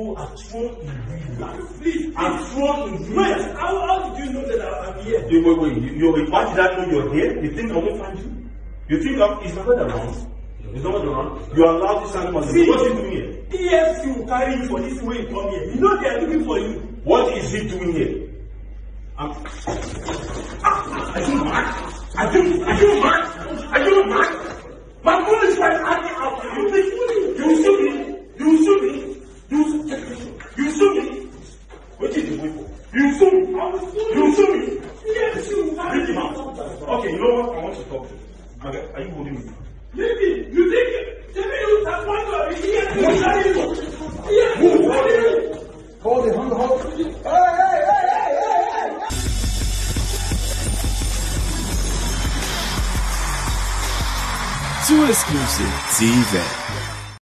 you are thrown in real life. Please, I'm thrown in real life. How did you know that I'm here? Wait. Why did I know you're here? You think I won't find you? You think it's not around? It's not around? You allow this animal to do. What is he doing here? EFC will carry you for this way you come here. You know they are looking for you. What is he doing here? Are you mad? Are you mad? My phone is right out. You sue me. You sue me. What did you wait for? You sue me. Yes, you bring him out. Okay, you know what? I want to talk to you. Okay, are you holding me? Maybe. You think you have one to be here? Hold it. Hey. Too Exclusive TV.